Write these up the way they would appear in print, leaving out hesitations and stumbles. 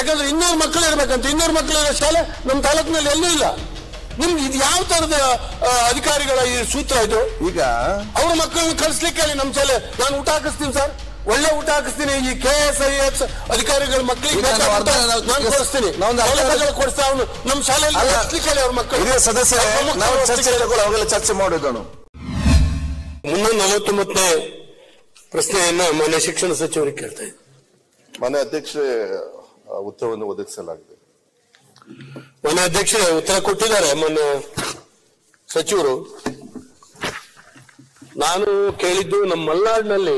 ಯಾಕಂದ್ರೆ 200 ಮಕ್ಕಳು ಇರ್ಬೇಕಂತ, 200 ಮಕ್ಕಳು ಇರೋ ಶಾಲೆ ನಮ್ಮ ತಾಲೂಕಿನಲ್ಲಿ ಎಲ್ಲೂ ಇಲ್ಲ. ನಿಮ್ಗೆ ಇದು ಯಾವ ತರದ ಅಧಿಕಾರಿಗಳ ಈ ಸೂತ್ರ ಇದು? ಈಗ ಅವ್ರ ಮಕ್ಕಳನ್ನ ಕಳಿಸ್ಲಿಕ್ಕೆ ಹೇಳಿ ನಮ್ಮ ಶಾಲೆ. ನಾನು ಊಟ ಹಾಕಿಸ್ತೀನಿ ಸರ್, ಒಳ್ಳೆ ಊಟ ಹಾಕಿಸ್ತೀನಿ. ಈ KS IAS ಅಧಿಕಾರಿಗಳ ಮಕ್ಕಳಿಗೆ ನಾನು ಕೊಡಿಸ್ತೀನಿ, ಕೊಡಿಸ್ತಾ ಅವನು ನಮ್ಮ ಶಾಲೆಯಲ್ಲಿ ಕಳಿಸ್ಲಿಕ್ಕೆ ಹೇಳಿ ಅವ್ರ ಮಕ್ಕಳು. ಹಿರಿಯ ಸದಸ್ಯರೇ, ನಾವು ಅವಾಗೆಲ್ಲ ಚರ್ಚೆ ಮಾಡಿದನು. 349ನೇ ಪ್ರಶ್ನೆಯನ್ನ ಮಾನ್ಯ ಶಿಕ್ಷಣ ಸಚಿವರಿಗೆ ಕೇಳ್ತಾ ಇದ್ದೀನಿ. ಮಾನ್ಯ ಅಧ್ಯಕ್ಷರೇ, ಉತ್ತರವನ್ನು ಒದಗಿಸಲಾಗಿದೆ. ಮಾನ್ಯ ಅಧ್ಯಕ್ಷರೇ ಉತ್ತರ ಕೊಟ್ಟಿದ್ದಾರೆ ಮಾನ್ಯ ಸಚಿವರು. ನಾನು ಕೇಳಿದ್ದು ನಮ್ಮ ಮಲೆನಾಡಿನಲ್ಲಿ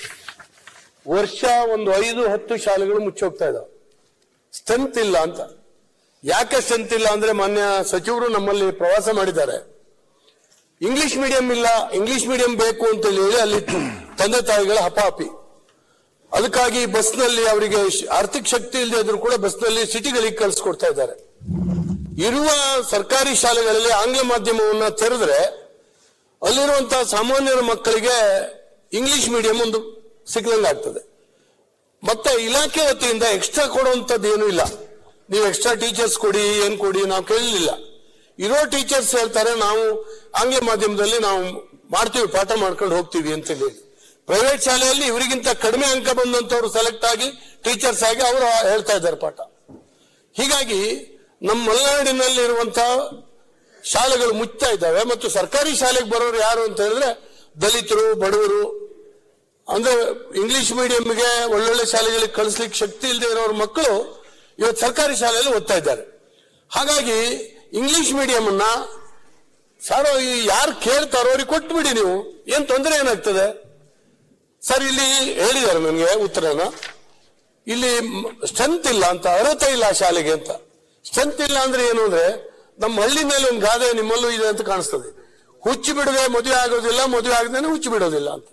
ವರ್ಷ ಒಂದು 5-10 ಶಾಲೆಗಳು ಮುಚ್ಚೋಗ್ತಾ ಇದಾವೆ, ಸ್ಟ್ರೆಂತ್ ಇಲ್ಲ ಅಂತ. ಯಾಕೆ ಸ್ಟ್ರೆಂತ್ ಇಲ್ಲ ಅಂದ್ರೆ ಮಾನ್ಯ ಸಚಿವರು ನಮ್ಮಲ್ಲಿ ಪ್ರವಾಸ ಮಾಡಿದ್ದಾರೆ. ಇಂಗ್ಲಿಷ್ ಮೀಡಿಯಂ ಇಲ್ಲ, ಇಂಗ್ಲಿಷ್ ಮೀಡಿಯಂ ಬೇಕು ಅಂತ ಹೇಳಿ ಅಲ್ಲಿ ತಂದೆ ತಾಯಿಗಳ ಹಪಾಹಪಿ. ಅದಕ್ಕಾಗಿ ಬಸ್ನಲ್ಲಿ ಅವರಿಗೆ ಆರ್ಥಿಕ ಶಕ್ತಿ ಇಲ್ಲದೆ ಇದ್ರು ಕೂಡ ಬಸ್ನಲ್ಲಿ ಸಿಟಿಗಳಿಗೆ ಕಳಿಸ್ಕೊಡ್ತಾ ಇದ್ದಾರೆ. ಇರುವ ಸರ್ಕಾರಿ ಶಾಲೆಗಳಲ್ಲಿ ಆಂಗ್ಲ ಮಾಧ್ಯಮವನ್ನ ತೆರೆದ್ರೆ ಅಲ್ಲಿರುವಂತಹ ಸಾಮಾನ್ಯರ ಮಕ್ಕಳಿಗೆ ಇಂಗ್ಲಿಷ್ ಮೀಡಿಯಂ ಒಂದು ಸಿಗ್ದಂಗಾಗ್ತದೆ. ಮತ್ತೆ ಇಲಾಖೆ ವತಿಯಿಂದ ಎಕ್ಸ್ಟ್ರಾ ಕೊಡುವಂಥದ್ದು ಏನೂ ಇಲ್ಲ. ನೀವು ಎಕ್ಸ್ಟ್ರಾ ಟೀಚರ್ಸ್ ಕೊಡಿ, ಏನ್ ಕೊಡಿ ನಾವು ಕೇಳಲಿಲ್ಲ. ಇರೋ ಟೀಚರ್ಸ್ ಹೇಳ್ತಾರೆ ನಾವು ಆಂಗ್ಲ ಮಾಧ್ಯಮದಲ್ಲಿ ನಾವು ಮಾಡ್ತೀವಿ, ಪಾಠ ಮಾಡ್ಕೊಂಡು ಹೋಗ್ತೀವಿ ಅಂತ ಹೇಳಿ. ಪ್ರೈವೇಟ್ ಶಾಲೆಯಲ್ಲಿ ಇವರಿಗಿಂತ ಕಡಿಮೆ ಅಂಕ ಬಂದಂತವ್ರು ಸೆಲೆಕ್ಟ್ ಆಗಿ ಟೀಚರ್ಸ್ ಆಗಿ ಅವರು ಹೇಳ್ತಾ ಇದ್ದಾರೆ ಪಾಠ. ಹೀಗಾಗಿ ನಮ್ಮ ಮಲೆನಾಡಿನಲ್ಲಿ ಇರುವಂತಹ ಶಾಲೆಗಳು ಮುಚ್ತಾ ಇದ್ದಾವೆ. ಮತ್ತು ಸರ್ಕಾರಿ ಶಾಲೆಗೆ ಬರೋರು ಯಾರು ಅಂತ ಹೇಳಿದ್ರೆ ದಲಿತರು, ಬಡವರು, ಅಂದ್ರೆ ಇಂಗ್ಲಿಷ್ ಮೀಡಿಯಂಗೆ ಒಳ್ಳೊಳ್ಳೆ ಶಾಲೆಗಳಿಗೆ ಕಳಿಸ್ಲಿಕ್ಕೆ ಶಕ್ತಿ ಇಲ್ಲದೆ ಇರೋರ ಮಕ್ಕಳು ಇವತ್ತು ಸರ್ಕಾರಿ ಶಾಲೆಯಲ್ಲಿ ಓದ್ತಾ ಇದ್ದಾರೆ. ಹಾಗಾಗಿ ಇಂಗ್ಲಿಷ್ ಮೀಡಿಯಂ ಅನ್ನ ಸಾರೋ ಯಾರು ಕೇಳ್ತಾರೋ ಅವ್ರಿಗೆ ಕೊಟ್ಬಿಡಿ, ನೀವು ಏನ್ ತೊಂದರೆ ಏನಾಗ್ತದೆ ಸರ್? ಇಲ್ಲಿ ಹೇಳಿದ್ದಾರೆ ನನಗೆ ಉತ್ತರನ, ಇಲ್ಲಿ ಸ್ಟ್ರೆಂತ್ ಇಲ್ಲ ಅಂತ, ಅರ್ಹತೆ ಇಲ್ಲ ಶಾಲೆಗೆ ಅಂತ. ಸ್ಟ್ರೆಂತ್ ಇಲ್ಲ ಅಂದ್ರೆ ಏನು ಅಂದ್ರೆ ನಮ್ಮ ಹಳ್ಳಿ ಮೇಲೆ ಒಂದು ಗಾದೆ ನಿಮ್ಮಲ್ಲೂ ಇದೆ ಅಂತ ಕಾಣಿಸ್ತದೆ, ಹುಚ್ಚು ಬಿಡದೆ ಮದುವೆ ಆಗೋದಿಲ್ಲ, ಮದುವೆ ಆಗದೇನೆ ಹುಚ್ಚು ಬಿಡೋದಿಲ್ಲ ಅಂತ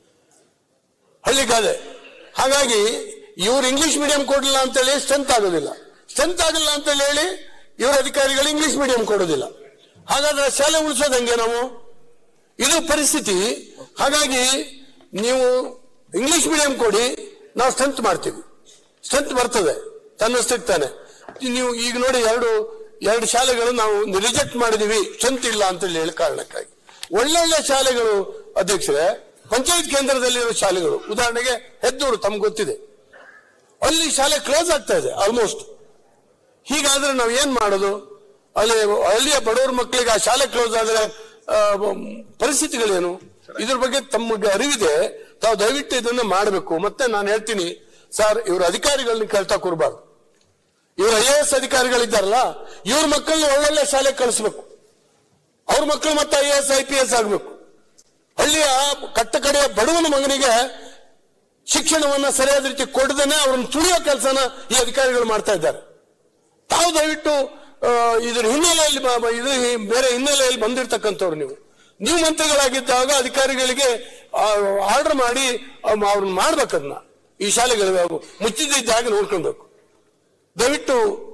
ಹಳ್ಳಿ ಗಾದೆ. ಹಾಗಾಗಿ ಇವ್ರು ಇಂಗ್ಲಿಷ್ ಮೀಡಿಯಂ ಕೊಡಲಿಲ್ಲ ಅಂತೇಳಿ ಸ್ಟ್ರೆಂತ್ ಆಗೋದಿಲ್ಲ, ಸ್ಟ್ರೆಂತ್ ಆಗಿಲ್ಲ ಅಂತ ಹೇಳಿ ಇವ್ರ ಅಧಿಕಾರಿಗಳು ಇಂಗ್ಲಿಷ್ ಮೀಡಿಯಂ ಕೊಡೋದಿಲ್ಲ. ಹಾಗಾದ್ರೆ ಶಾಲೆ ಉಳಿಸೋದಂಗೆ ನಾವು? ಇದು ಪರಿಸ್ಥಿತಿ. ಹಾಗಾಗಿ ನೀವು ಇಂಗ್ಲಿಷ್ ಮೀಡಿಯಂ ಕೊಡಿ, ನಾವು ಸ್ಟ್ರೆಂತ್ ಮಾಡ್ತೀವಿ, ಸ್ಟ್ರೆಂತ್ ಬರ್ತದೆ ತನ್ನಷ್ಟಕ್ಕೆ ತಾನೆ. ನೀವು ಈಗ ನೋಡಿ ಎರಡು ಶಾಲೆಗಳು ನಾವು ರಿಜೆಕ್ಟ್ ಮಾಡಿದೀವಿ ಸ್ಟ್ರೆಂತ್ ಇಲ್ಲ ಅಂತ ಹೇಳಿ ಕಾರಣಕ್ಕಾಗಿ. ಒಳ್ಳೊಳ್ಳೆ ಶಾಲೆಗಳು ಅಧ್ಯಕ್ಷರೇ, ಪಂಚಾಯತ್ ಕೇಂದ್ರದಲ್ಲಿರೋ ಶಾಲೆಗಳು, ಉದಾಹರಣೆಗೆ ಹೆದ್ದೂರು ತಮ್ಗೆ ಗೊತ್ತಿದೆ, ಅಲ್ಲಿ ಶಾಲೆ ಕ್ಲೋಸ್ ಆಗ್ತಾ ಇದೆ ಆಲ್ಮೋಸ್ಟ್. ಹೀಗಾದ್ರೆ ನಾವು ಏನ್ ಮಾಡೋದು? ಅಲ್ಲಿ ಹಳ್ಳಿಯ ಬಡವರ ಮಕ್ಕಳಿಗೆ ಆ ಶಾಲೆ ಕ್ಲೋಸ್ ಆದ್ರೆ ಪರಿಸ್ಥಿತಿಗಳೇನು? ಇದ್ರ ಬಗ್ಗೆ ತಮಗೆ ಅರಿವಿದೆ, ತಾವು ದಯವಿಟ್ಟು ಇದನ್ನ ಮಾಡಬೇಕು. ಮತ್ತೆ ನಾನು ಹೇಳ್ತೀನಿ ಸರ್, ಇವ್ರ ಅಧಿಕಾರಿಗಳನ್ನ ಕೇಳ್ತಾ ಕೂರಬಾರ್ದು. ಇವ್ರ IAS ಅಧಿಕಾರಿಗಳಿದ್ದಾರಲ್ಲ, ಇವ್ರ ಮಕ್ಕಳನ್ನ ಒಳ್ಳೊಳ್ಳೆ ಶಾಲೆ ಕಳಿಸ್ಬೇಕು. ಅವ್ರ ಮಕ್ಕಳು ಮತ್ತೆ IAS IPS ಆಗ್ಬೇಕು. ಹಳ್ಳಿಯ ಕಟ್ಟ ಕಡೆಯ ಬಡವನ ಮಗನಿಗೆ ಶಿಕ್ಷಣವನ್ನ ಸರಿಯಾದ ರೀತಿ ಕೊಡದೇನೆ ಅವ್ರನ್ನ ತುಳಿಯೋ ಕೆಲಸನ ಈ ಅಧಿಕಾರಿಗಳು ಮಾಡ್ತಾ ಇದ್ದಾರೆ. ತಾವು ದಯವಿಟ್ಟು ಇದ್ರ ಹಿನ್ನೆಲೆಯಲ್ಲಿ ಬೇರೆ ಹಿನ್ನೆಲೆಯಲ್ಲಿ ಬಂದಿರತಕ್ಕಂಥವ್ರು ನೀವು ಮಂತ್ರಿಗಳಾಗಿದ್ದಾಗ ಅಧಿಕಾರಿಗಳಿಗೆ ಆರ್ಡರ್ ಮಾಡಿ ಅವ್ರನ್ನ ಮಾಡ್ಬೇಕದನ್ನ. ಈ ಶಾಲೆಗಳು ಮುಚ್ಚಿದ್ದಾಗಿ ನೋಡ್ಕೊಳ್ಬೇಕು. ದಯವಿಟ್ಟು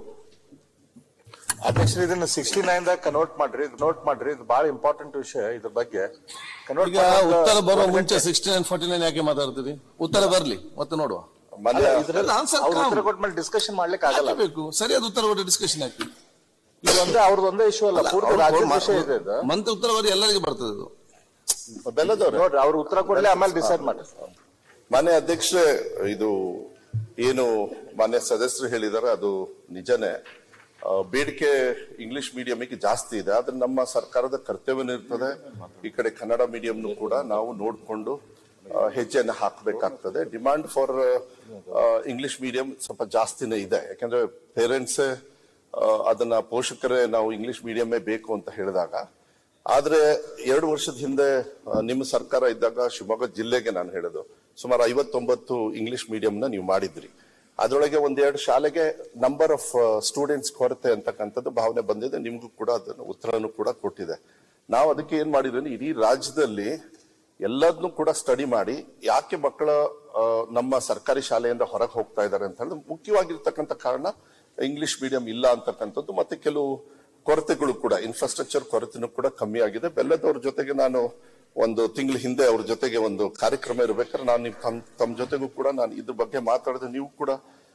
ಅಧ್ಯಕ್ಷರು ಇದನ್ನ 69 ದಾಗ ನೋಟ್ ಮಾಡ್ರಿ, ಇದು ಬಹಳ ಇಂಪಾರ್ಟೆಂಟ್ ವಿಷಯ. ಇದ್ರ ಬಗ್ಗೆ ಉತ್ತರ ಬರೋ ಮುಂಚೆ 69 49 ಯಾಕೆ ಮಾತಾಡ್ತೀರಿ? ಉತ್ತರ ಬರ್ಲಿ ಮತ್ತೆ ನೋಡುವ. ಉತ್ತರ ಕೊಟ್ಮೇಲೆ ಡಿಸ್ಕಷನ್ ಮಾಡ್ಲಿಕ್ಕೆ ಆಗಲ್ಲ. ಸರಿಯಾದ ಉತ್ತರ ಕೊಟ್ಟು ಡಿಸ್ಕಷನ್ ಆಗ್ತದೆ. ಇದು ಅಂದ್ರೆ ಅವ್ರದ್ದು ಒಂದೇ ಇಶ್ಯೂ ಅಲ್ಲ, ಪೂರ್ತಿ ರಾಜ್ಯದ ವಿಷಯ ಇದೆ. ಮಂತ್ ಉತ್ತರ ಬರೀ ಎಲ್ಲರಿಗೂ ಬರ್ತದೆ ಇದು. ನೋಡ್ರಿ, ಅವ್ರು ಉತ್ತರ ಕೊಡ್ಲಿ, ಆಮೇಲೆ ಡಿಸೈಡ್ ಮಾಡಿ. ಮಾನ್ಯ ಅಧ್ಯಕ್ಷರೇ, ಇದು ಏನು ಮಾನ್ಯ ಸದಸ್ಯರು ಹೇಳಿದಾರೆ ಅದು ನಿಜನೇ. ಬೇಡಿಕೆ ಇಂಗ್ಲಿಷ್ ಮೀಡಿಯಂಗೆ ಜಾಸ್ತಿ ಇದೆ. ಆದ್ರೆ ನಮ್ಮ ಸರ್ಕಾರದ ಕರ್ತವ್ಯನಿರ್ತದೆ ಈ ಕಡೆ ಕನ್ನಡ ಮೀಡಿಯಂನು ಕೂಡ ನಾವು ನೋಡ್ಕೊಂಡು ಹೆಜ್ಜೆಯನ್ನು ಹಾಕಬೇಕಾಗ್ತದೆ. ಡಿಮಾಂಡ್ ಫಾರ್ ಇಂಗ್ಲಿಷ್ ಮೀಡಿಯಂ ಸ್ವಲ್ಪ ಜಾಸ್ತಿನೇ ಇದೆ. ಯಾಕಂದ್ರೆ ಪೇರೆಂಟ್ಸ್ ಅದನ್ನ ಪೋಷಕರೇ ನಾವು ಇಂಗ್ಲಿಷ್ ಮೀಡಿಯಮ್ಮೇ ಬೇಕು ಅಂತ ಹೇಳಿದಾಗ. ಆದ್ರೆ 2 ವರ್ಷದ ಹಿಂದೆ ನಿಮ್ಮ ಸರ್ಕಾರ ಇದ್ದಾಗ ಶಿವಮೊಗ್ಗ ಜಿಲ್ಲೆಗೆ ನಾನು ಹೇಳೋದು ಸುಮಾರು 59 ಇಂಗ್ಲಿಷ್ ಮೀಡಿಯಂನ ನೀವು ಮಾಡಿದ್ರಿ. ಅದರೊಳಗೆ 1-2 ಶಾಲೆಗೆ ನಂಬರ್ ಆಫ್ ಸ್ಟೂಡೆಂಟ್ಸ್ ಕೊರತೆ ಅಂತಕ್ಕಂಥದ್ದು ಭಾವನೆ ಬಂದಿದೆ. ನಿಮ್ಗೂ ಕೂಡ ಅದನ್ನು ಉತ್ತರನು ಕೂಡ ಕೊಟ್ಟಿದೆ. ನಾವು ಅದಕ್ಕೆ ಏನ್ ಮಾಡಿದ್ವಿ, ಇಡೀ ರಾಜ್ಯದಲ್ಲಿ ಎಲ್ಲದನ್ನು ಕೂಡ ಸ್ಟಡಿ ಮಾಡಿ ಯಾಕೆ ಮಕ್ಕಳ ನಮ್ಮ ಸರ್ಕಾರಿ ಶಾಲೆಯಿಂದ ಹೊರಗೆ ಹೋಗ್ತಾ ಇದ್ದಾರೆ ಅಂತ ಹೇಳಿದ್ರೆ ಮುಖ್ಯವಾಗಿರ್ತಕ್ಕಂಥ ಕಾರಣ ಇಂಗ್ಲಿಷ್ ಮೀಡಿಯಂ ಇಲ್ಲ ಅಂತಕ್ಕಂಥದ್ದು. ಮತ್ತೆ ಕೆಲವು ಕೊರತೆಗಳು ಕೂಡ, ಇನ್ಫ್ರಾಸ್ಟ್ರಕ್ಚರ್ ಕೊರತೆನೂ ಕೂಡ ಕಮ್ಮಿ ಆಗಿದೆ. ಬೆಲ್ಲದವ್ರ ಜೊತೆಗೆ ನಾನು 1 ತಿಂಗಳ ಹಿಂದೆ ಅವ್ರ ಜೊತೆಗೆ ಒಂದು ಕಾರ್ಯಕ್ರಮ ಇರ್ಬೇಕಾದ್ರೆ ನಾನು ತಮ್ಮ ಜೊತೆಗೂ ಕೂಡ ನಾನು ಇದ್ರ ಬಗ್ಗೆ ಮಾತಾಡಿದ್ರೆ ನೀವು ಕೂಡ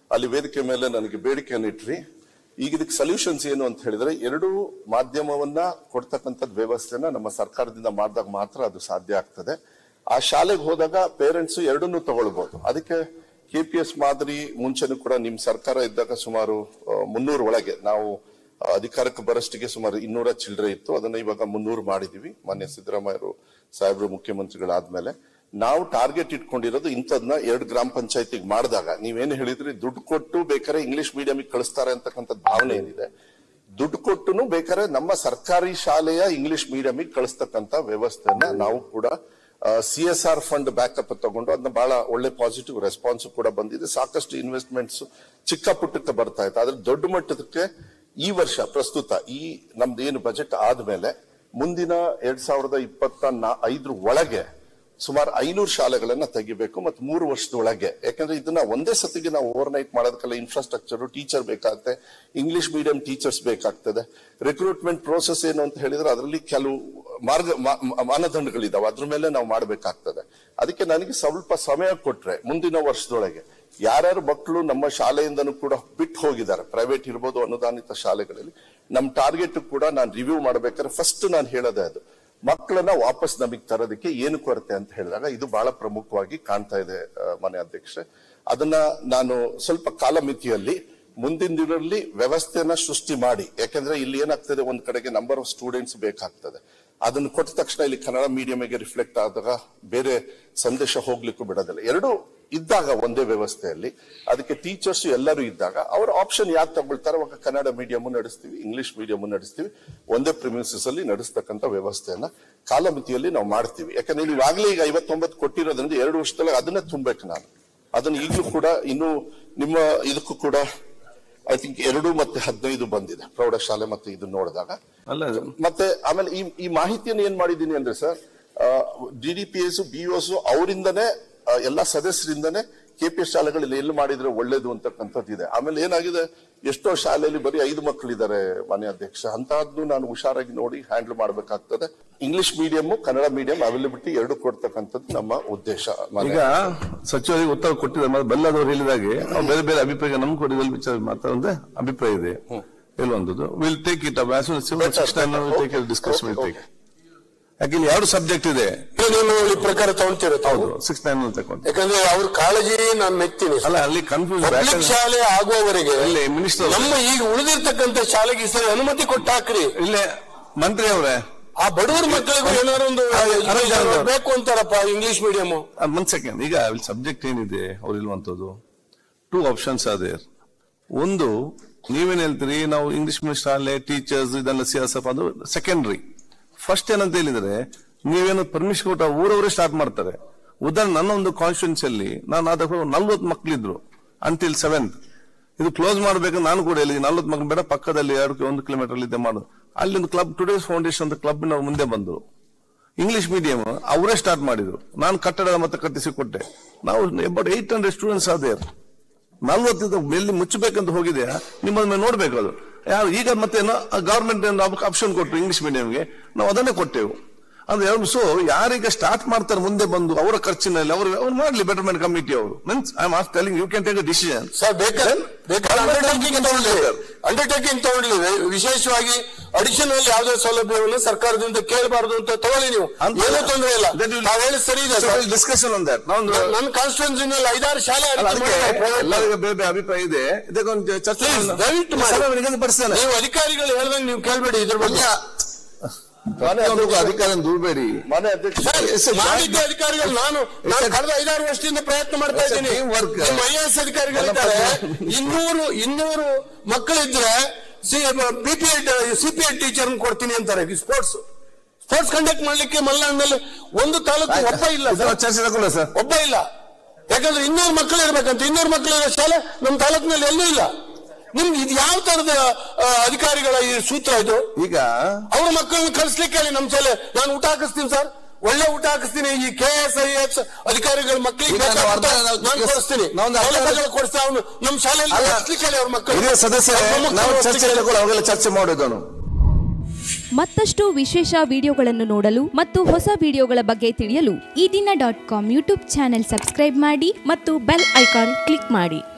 ಅಲ್ಲಿ ವೇದಿಕೆ ಮೇಲೆ ನನಗೆ ಬೇಡಿಕೆಯನ್ನು ಇಟ್ರಿ. ಈಗ ಇದಕ್ಕೆ ಸೊಲ್ಯೂಷನ್ಸ್ ಏನು ಅಂತ ಹೇಳಿದ್ರೆ, ಎರಡು ಮಾಧ್ಯಮವನ್ನ ಕೊಡ್ತಕ್ಕಂಥದ್ದು ವ್ಯವಸ್ಥೆನ ನಮ್ಮ ಸರ್ಕಾರದಿಂದ ಮಾಡಿದಾಗ ಮಾತ್ರ ಅದು ಸಾಧ್ಯ ಆಗ್ತದೆ. ಆ ಶಾಲೆಗೆ ಹೋದಾಗ ಪೇರೆಂಟ್ಸ್ ಎರಡನ್ನೂ ತಗೊಳ್ಬಹುದು. ಅದಕ್ಕೆ KPS ಮಾದರಿ ಮುಂಚೆನೂ ಕೂಡ ನಿಮ್ ಸರ್ಕಾರ ಇದ್ದಾಗ ಸುಮಾರು 300 ಒಳಗೆ, ನಾವು ಅಧಿಕಾರಕ್ಕೆ ಬರಷ್ಟಿಗೆ ಸುಮಾರು 200 ಚಿಲ್ಲರೆ ಇತ್ತು. ಅದನ್ನ ಇವಾಗ 300 ಮಾಡಿದೀವಿ. ಮಾನ್ಯ ಸಿದ್ದರಾಮಯ್ಯ ಸಾಹೇಬರು ಮುಖ್ಯಮಂತ್ರಿಗಳಾದ್ಮೇಲೆ ನಾವು ಟಾರ್ಗೆಟ್ ಇಟ್ಕೊಂಡಿರೋದು ಇಂಥದ್ನ 2 ಗ್ರಾಮ ಪಂಚಾಯತಿಗೆ ಮಾಡಿದಾಗ ನೀವೇನು ಹೇಳಿದ್ರಿ, ದುಡ್ಡು ಕೊಟ್ಟು ಬೇಕಾದ್ರೆ ಇಂಗ್ಲಿಷ್ ಮೀಡಿಯಂಗೆ ಕಳಿಸ್ತಾರೆ ಅಂತಕ್ಕಂಥದ್ದು ಭಾವನೆ ಏನಿದೆ, ದುಡ್ಡು ಕೊಟ್ಟುನು ಬೇಕಾದ್ರೆ ನಮ್ಮ ಸರ್ಕಾರಿ ಶಾಲೆಯ ಇಂಗ್ಲಿಷ್ ಮೀಡಿಯಂಗೆ ಕಳಿಸ್ತಕ್ಕಂಥ ವ್ಯವಸ್ಥೆಯನ್ನ ನಾವು ಕೂಡ CSR ಫಂಡ್ ಬ್ಯಾಕಪ್ ತಗೊಂಡು ಅದನ್ನ ಬಹಳ ಒಳ್ಳೆ ಪಾಸಿಟಿವ್ ರೆಸ್ಪಾನ್ಸ್ ಕೂಡ ಬಂದಿದೆ. ಸಾಕಷ್ಟು ಇನ್ವೆಸ್ಟ್ಮೆಂಟ್ಸ್ ಚಿಕ್ಕ ಪುಟ್ಟಕ್ಕೆ ಬರ್ತಾ ಇತ್ತು. ಆದ್ರೆ ದೊಡ್ಡ ಮಟ್ಟದಕ್ಕೆ ಈ ವರ್ಷ ಪ್ರಸ್ತುತ ಈ ನಮ್ದು ಏನು ಬಜೆಟ್ ಆದ್ಮೇಲೆ ಮುಂದಿನ 2025 ಒಳಗೆ ಸುಮಾರು 500 ಶಾಲೆಗಳನ್ನ ತೆಗಿಬೇಕು ಮತ್ತು 3 ವರ್ಷದೊಳಗೆ. ಯಾಕಂದ್ರೆ ಇದನ್ನ ಒಂದೇ ಸತಿಗೆ ನಾವು ಓವರ್ ನೈಟ್ ಮಾಡೋದಕ್ಕೆಲ್ಲ ಇನ್ಫ್ರಾಸ್ಟ್ರಕ್ಚರ್, ಟೀಚರ್ ಬೇಕಾಗುತ್ತೆ, ಇಂಗ್ಲಿಷ್ ಮೀಡಿಯಂ ಟೀಚರ್ಸ್ ಬೇಕಾಗ್ತದೆ. ರಿಕ್ರೂಟ್ಮೆಂಟ್ ಪ್ರೋಸೆಸ್ ಏನು ಅಂತ ಹೇಳಿದ್ರೆ ಅದರಲ್ಲಿ ಕೆಲವು ಮಾನದಂಡಗಳಿದಾವೆ, ಅದ್ರ ಮೇಲೆ ನಾವು ಮಾಡಬೇಕಾಗ್ತದೆ. ಅದಕ್ಕೆ ನನಗೆ ಸ್ವಲ್ಪ ಸಮಯ ಕೊಟ್ರೆ ಮುಂದಿನ ವರ್ಷದೊಳಗೆ ಯಾರ್ಯಾರು ಮಕ್ಕಳು ನಮ್ಮ ಶಾಲೆಯಿಂದನೂ ಕೂಡ ಬಿಟ್ಟು ಹೋಗಿದ್ದಾರೆ, ಪ್ರೈವೇಟ್ ಇರ್ಬೋದು ಅನುದಾನಿತ ಶಾಲೆಗಳಲ್ಲಿ, ನಮ್ಮ ಟಾರ್ಗೆಟ್ ಕೂಡ ನಾನು ರಿವ್ಯೂ ಮಾಡ್ಬೇಕಾದ್ರೆ ಫಸ್ಟ್ ನಾನು ಹೇಳೋದೇ ಅದು, ಮಕ್ಕಳನ್ನ ವಾಪಸ್ ನಮಗೆ ತರೋದಕ್ಕೆ ಏನು ಕೊರತೆ ಅಂತ ಹೇಳಿದಾಗ ಇದು ಬಹಳ ಪ್ರಮುಖವಾಗಿ ಕಾಣ್ತಾ ಇದೆ ಮಾನ್ಯ ಅಧ್ಯಕ್ಷೆ. ಅದನ್ನ ನಾನು ಸ್ವಲ್ಪ ಕಾಲಮಿತಿಯಲ್ಲಿ ಮುಂದಿನ ದಿನದಲ್ಲಿ ವ್ಯವಸ್ಥೆಯನ್ನ ಸೃಷ್ಟಿ ಮಾಡಿ, ಯಾಕಂದ್ರೆ ಇಲ್ಲಿ ಏನಾಗ್ತದೆ, ಒಂದ್ ಕಡೆಗೆ ನಂಬರ್ ಆಫ್ ಸ್ಟೂಡೆಂಟ್ಸ್ ಬೇಕಾಗ್ತದೆ, ಅದನ್ನು ಕೊಟ್ಟ ತಕ್ಷಣ ಇಲ್ಲಿ ಕನ್ನಡ ಮೀಡಿಯಂಗೆ ರಿಫ್ಲೆಕ್ಟ್ ಆದಾಗ ಬೇರೆ ಸಂದೇಶ ಹೋಗ್ಲಿಕ್ಕೂ ಬಿಡೋದಿಲ್ಲ. ಎರಡು ಇದ್ದಾಗ ಒಂದೇ ವ್ಯವಸ್ಥೆಯಲ್ಲಿ ಅದಕ್ಕೆ ಟೀಚರ್ಸ್ ಎಲ್ಲರೂ ಇದ್ದಾಗ ಅವ್ರ ಆಪ್ಷನ್ ಯಾಕೆ ತಗೊಳ್ತಾರೆ, ಅವಾಗ ಕನ್ನಡ ಮೀಡಿಯಂ ನಡೆಸ್ತೀವಿ, ಇಂಗ್ಲಿಷ್ ಮೀಡಿಯಂ ನಡೆಸ್ತೀವಿ, ಒಂದೇ ಪ್ರಿಮಿಸಸ್ ಅಲ್ಲಿ ನಡೆಸ್ತಕ್ಕಂಥ ವ್ಯವಸ್ಥೆಯನ್ನ ಕಾಲಮಿತಿಯಲ್ಲಿ ನಾವು ಮಾಡ್ತೀವಿ. ಯಾಕಂದ್ರೆ ನೀವು ಆಗ್ಲೇ ಈಗ 59 ಕೊಟ್ಟಿರೋದ್ರಿಂದ 2 ವರ್ಷದಲ್ಲಿ ಅದನ್ನೇ ತುಂಬಬೇಕು. ನಾನು ಅದನ್ನ ಈಗಲೂ ಕೂಡ ಇನ್ನು ನಿಮ್ಮ ಇದಕ್ಕೂ ಕೂಡ ಐ ಥಿಂಕ್ 2 ಮತ್ತೆ 15 ಬಂದಿದೆ ಪ್ರೌಢಶಾಲೆ ಮತ್ತೆ ಇದು ನೋಡಿದಾಗ. ಮತ್ತೆ ಆಮೇಲೆ ಈ ಮಾಹಿತಿಯನ್ನು ಏನ್ ಮಾಡಿದೀನಿ ಅಂದ್ರೆ ಸರ್, DDPS BOS ಅವರಿಂದನೇ ಎಲ್ಲಾ ಸದಸ್ಯರಿಂದನೇ KPS ಶಾಲೆಗಳಲ್ಲಿ ಎಲ್ಲಿ ಮಾಡಿದ್ರೆ ಒಳ್ಳೇದು ಅಂತಕ್ಕಂಥದ್ದು ಇದೆ. ಆಮೇಲೆ ಏನಾಗಿದೆ, ಎಷ್ಟೋ ಶಾಲೆಯಲ್ಲಿ ಬರೀ 5 ಮಕ್ಕಳಿದ್ದಾರೆ ಮಾನ್ಯ ಅಧ್ಯಕ್ಷ, ಅಂತಹದ್ದು ನಾನು ಹುಷಾರಾಗಿ ನೋಡಿ ಹ್ಯಾಂಡಲ್ ಮಾಡ್ಬೇಕಾಗ್ತದೆ. English medium Kannada medium availability 2 ಕೊಡ್ತಕ್ಕಂಥದ್ದು ನಮ್ಮ ಉದ್ದೇಶ. ಈಗ ಸಚಿವರಿಗೆ ಉತ್ತರ ಕೊಟ್ಟಿದ್ದಾರೆ, ಬೆಲ್ಲದವರು ಹೇಳಿದಾಗೆ ಬೇರೆ ಬೇರೆ ಅಭಿಪ್ರಾಯ ನಮ್ಗೆ ಕೊಟ್ಟಿದ್ದಲ್ಲಿ ವಿಚಾರ ಮಾತಾಡೋದೇ ಅಭಿಪ್ರಾಯ ಇದೆ ಎಲ್ಲೊಂದು. Will take it up as soon discussion will take. ಯಾಕೆ 2 ಸಬ್ಜೆಕ್ಟ್ ಇದೆ, ಈ ಪ್ರಕಾರ ತಗೊಳ್ತಿರುತ್ತೆ. ಹೌದು 6-9 ತಗೊಂಡು, ಯಾಕಂದ್ರೆ ಅವ್ರ ಕಾಳಜಿ ನಾನು ಮೆಚ್ತೀನಿ. ಅಲ್ಲ ಅಲ್ಲಿ ಕನ್ಫ್ಯೂಸ್ ಶಾಲೆ ಆಗುವವರೆಗೆ ಮಿನಿಸ್ಟರ್ ನಮ್ಮ ಈಗ ಉಳಿದಿರ್ತಕ್ಕಂಥ ಶಾಲೆಗೆ ಈ ಸರಿ ಅನುಮತಿ ಕೊಟ್ಟು ಹಾಕ್ರಿ. ಇಲ್ಲೇ ಮಂತ್ರಿ ಅವರೇ, ಆ ಬಡವರ ಮಕ್ಕಳಿಗೂ ಏನಾದ್ರು ಒಂದು ಬೇಕು ಅಂತಾರಪ್ಪ ಇಂಗ್ಲಿಷ್ ಮೀಡಿಯಂ. 1 ಸೆಕೆಂಡ್, ಈಗ ಸಬ್ಜೆಕ್ಟ್ ಏನಿದೆ ಅವ್ರು ಇಲ್ವಂತದ್ದು 2 ಆಪ್ಷನ್ಸ್ ಅದೇ. ಒಂದು ನೀವೇನ್ ಹೇಳ್ತೀರಿ, ನಾವು ಇಂಗ್ಲಿಷ್ ಮೀಡಿಯಂ ಶಾಲೆ ಟೀಚರ್ಸ್ ಇದೆಲ್ಲ CSF ಅದು ಸೆಕೆಂಡ್ರಿ. ಫಸ್ಟ್ ಏನಂತ ಹೇಳಿದ್ರೆ, ನೀವೇನು ಪರ್ಮಿಷನ್ ಕೊಟ್ಟ ಊರವರೇ ಸ್ಟಾರ್ಟ್ ಮಾಡ್ತಾರೆ. ಉದಾಹರಣೆ ನನ್ನ ಒಂದು ಕಾನ್ಸ್ಟಿಟ್ಯೂನ್ಸಿ ಅಲ್ಲಿ ನಾನು ಆದಾಗ 40 ಮಕ್ಕಳಿದ್ರು ಅಂಟಿಲ್ 7th. ಇದು ಕ್ಲೋಸ್ ಮಾಡ್ಬೇಕು ನಾನು ಕೂಡ ಹೇಳಿದ್ದೀನಿ, 40 ಮಕ್ಕಳು ಬೇಡ, ಪಕ್ಕದಲ್ಲಿ 1 ಕಿಲೋಮೀಟರ್ ಇದೆ ಮಾಡು. ಅಲ್ಲಿ ಒಂದು ಕ್ಲಬ್, ಟುಡೇಸ್ ಫೌಂಡೇಶನ್ ಅಂತ ಕ್ಲಬ್ ಮುಂದೆ ಬಂದ್ರು. ಇಂಗ್ಲಿಷ್ ಮೀಡಿಯಂ ಅವರೇ ಸ್ಟಾರ್ಟ್ ಮಾಡಿದ್ರು, ನಾನು ಕಟ್ಟಡ ಮತ್ತೆ ಕಟ್ಟಿಸಿ ಕೊಟ್ಟೆ. ನಾವು ಅಬೌಟ್ 800 ಸ್ಟೂಡೆಂಟ್ಸ್ ಆದ 40 ಎಲ್ಲಿ ಮುಚ್ಚಬೇಕಂತ ಹೋಗಿದೆ, ನಿಮ್ಮನ್ನ ನೋಡ್ಬೇಕು ಅದು ಯಾರು. ಈಗ ಮತ್ತೆ ಗವರ್ಮೆಂಟ್ ಆಪ್ಷನ್ ಕೊಟ್ಟರು ಇಂಗ್ಲಿಷ್ ಮೀಡಿಯಂಗೆ, ನಾವು ಅದನ್ನೇ ಕೊಟ್ಟೆವು. ಅಂದ್ರೆ ಸೊ ಯಾರೀಗ ಸ್ಟಾರ್ಟ್ ಮಾಡ್ತಾರೆ ಮುಂದೆ ಬಂದು ಅವರ ಖರ್ಚಿನಲ್ಲಿ ಅವ್ರು ಮಾಡ್ಲಿ, ಬೆಟರ್ಮೆಂಟ್ ಕಮಿಟಿ ಅವರು. Means I am telling you can take a decision. Undertaking ತಗೊಳ್ಳಿ, ವಿಶೇಷವಾಗಿ ಅಡಿಷನಲ್ ಯಾವುದೇ ಸೌಲಭ್ಯವನ್ನು ಸರ್ಕಾರದಿಂದ ಕೇಳಬಾರದು ಅಂತ ತಗೊಳ್ಳಿ, ನೀವು ಏನೂ ತೊಂದರೆ ಇಲ್ಲ. ನಾವು ಹೇಳಿ ಸರಿ ಇದೆ. Discussion on that. ನನ್ನ ಕಾನ್ಸ್ಟಿಟ್ಯೂನ್ಸಿನಲ್ಲಿ 5-6 ಶಾಲೆ ಎಲ್ಲರಿಗೂ ಬೇರೆ ಬೇರೆ ಅಭಿಪ್ರಾಯ ಇದೆ, ಇದಕ್ಕೊಂದು ಚರ್ಚೆ ಪಡಿಸ್ತಾನೆ. ನೀವು ಅಧಿಕಾರಿಗಳು ಹೇಳ್ದಂಗೆ ನೀವು ಕೇಳಬೇಡಿ ಇದ್ರ ಬಗ್ಗೆ. ಅಧಿಕಾರ ದೂರಬೇಡಿ ಮಾನ್ಯ ಅಧ್ಯಕ್ಷ. ಅಧಿಕಾರಿಗಳು ನಾನು ಕಳೆದ 5-6 ವರ್ಷದಿಂದ ಪ್ರಯತ್ನ ಮಾಡ್ತಾ ಇದ್ದೀನಿ. ನಮ್ಮ IAS ಅಧಿಕಾರಿಗಳಿದ್ದಾರೆ, 200 ಮಕ್ಕಳಿದ್ರೆ CPI ಟೀಚರ್ ಕೊಡ್ತೀನಿ ಅಂತಾರೆ. ಸ್ಪೋರ್ಟ್ಸ್ ಕಂಡಕ್ಟ್ ಮಾಡ್ಲಿಕ್ಕೆ ಮಲೆನಾಡಿನಲ್ಲಿ ಒಂದು ತಾಲೂಕು ಒಬ್ಬ ಇಲ್ಲ, ಒಬ್ಬ ಇಲ್ಲ. ಯಾಕಂದ್ರೆ 200 ಮಕ್ಕಳು ಇರ್ಬೇಕಂತ, 200 ಮಕ್ಕಳಿರೋ ಶಾಲೆ ನಮ್ಮ ತಾಲೂಕಿನಲ್ಲಿ ಎಲ್ಲೂ ಇಲ್ಲ. ನಿಮ್ಗೆ ಇದು ಯಾವ ತರದ ಅಧಿಕಾರಿಗಳ ಈ ಸೂತ್ರ ಇದು? ಈಗ ಅವ್ರ ಮಕ್ಕಳನ್ನ ಕಳಿಸ್ಲಿಕ್ಕೆ ಹೇಳಿ ನಮ್ಮ ಶಾಲೆ, ನಾನು ಊಟ ಹಾಕಿಸ್ತೀನಿ ಸರ್, ಒಳ್ಳೆ ಊಟ ಹಾಕಿಸ್ತೀನಿ. ಈ KS IAS ಅಧಿಕಾರಿಗಳ ಮಕ್ಕಳಿಗೆ ನಾನು ಕೊಡಿಸ್ತೀನಿ, ಕೊಡಿಸ್ತಾ ಅವನು ನಮ್ಮ ಶಾಲೆಯಲ್ಲಿ ಕಳಿಸ್ಲಿಕ್ಕೆ ಹೇಳಿ ಅವ್ರ ಮಕ್ಕಳು. ಸದಸ್ಯ ಚರ್ಚೆ ಮಾಡೋದು. ಮತ್ತಷ್ಟು ವಿಶೇಷ ವಿಡಿಯೋಗಳನ್ನು ನೋಡಲು ಮತ್ತು ಹೊಸ ವಿಡಿಯೋಗಳ ಬಗ್ಗೆ ತಿಳಿಯಲು ಈ ದಿನ .com ಯೂಟ್ಯೂಬ್ ಚಾನೆಲ್ ಸಬ್ಸ್ಕ್ರೈಬ್ ಮಾಡಿ ಮತ್ತು ಬೆಲ್ ಐಕಾನ್ ಕ್ಲಿಕ್ ಮಾಡಿ.